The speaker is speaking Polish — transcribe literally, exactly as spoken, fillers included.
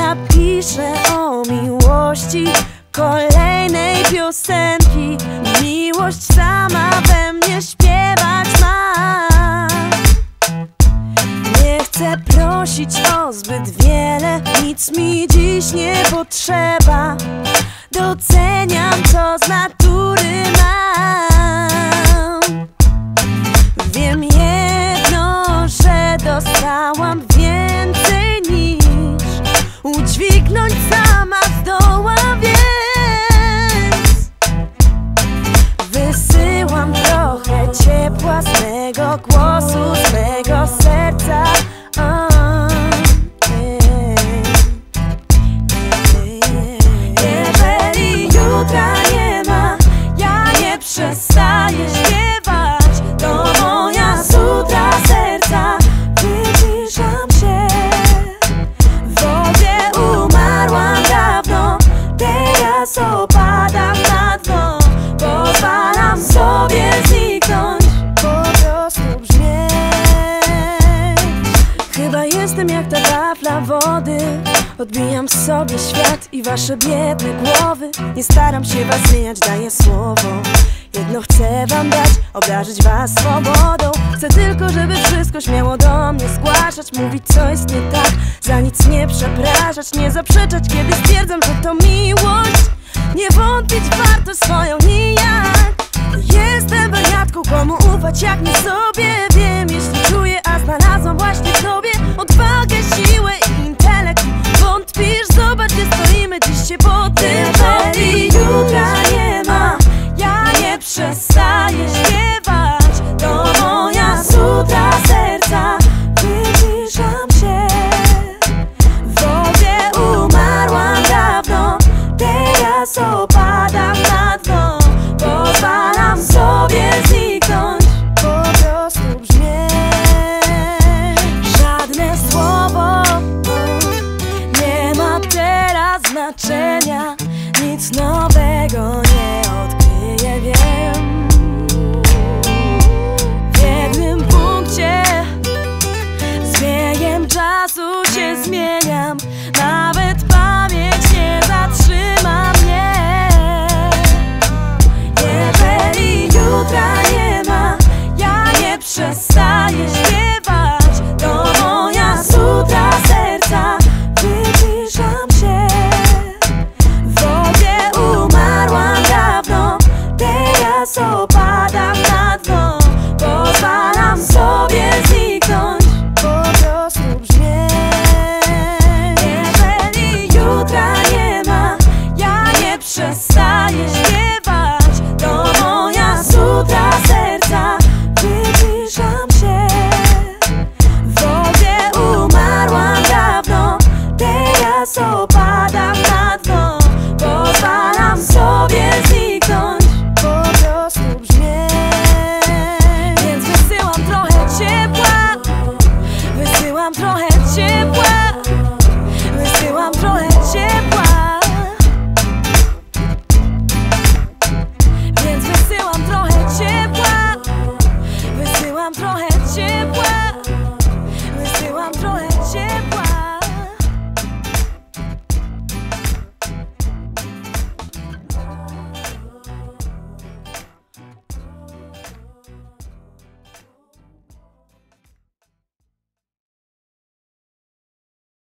napiszę o miłości kolejnej piosenki. Miłość sama we mnie śpiewać ma. Nie chcę prosić o zbyt wiele, nic mi dziś nie potrzeba. Doceniam, co z natury mam. Wiem jedno, że dostałam więcej niż udźwignąć sama zdołam, więc wysyłam trochę ciepła z mego głosu, z mego serca. Jeżeli jutra nie ma, ja nie przestaję śpiewać. To moja sutra serca, wyciszam się. W wodzie umarłam dawno, teraz opadam na dno. Pozwalam sobie zniknąć, po prostu brzmieć. Chyba jestem jak ta tafla wody, odbijam sobie świat i wasze biedne głowy. Nie staram się was zmieniać, daję słowo. Jedno chcę wam dać, obdarzyć was swobodą. Chcę tylko, żeby wszystko śmiało do mnie zgłaszać, mówić co jest nie tak, za nic nie przepraszać, nie zaprzeczać, kiedy stwierdzam, że to miłość. Nie wątpić warto swoją nijak. Jestem wariatką, komu ufać jak nie sobie. Wiem, jeśli czuję, a znalazłam właśnie w sobie odwagę, siłę i intelekt. Wątpisz, zobacz, gdzie stoimy, dziś się po tym. Jeżeli jutra nie ma, ja nie przestaję śpiewać. To moja sutra serca, wyciszam się. W wodzie umarłam dawno, teraz opadam na dno. Pozwalam sobie zniknąć, po prostu brzmieć. Żadne słowo nie ma teraz znaczenia, nic nowego nie odkryję, wiem. W jednym punkcie z biegiem czasu się zmieniam, nawet pamięć nie zatrzyma mnie. Jeżeli jutra nie ma, ja nie przestaję śpiewać. To moja sutra serca, wyciszam się. W wodzie umarłam dawno, teraz opadam na dno. Pozwalam sobie zniknąć, po prostu brzmieć. Jeżeli jutra nie ma, ja nie przestaję śpiewać. To moja sutra serca, wyciszam się. W wodzie umarłam dawno, teraz opadam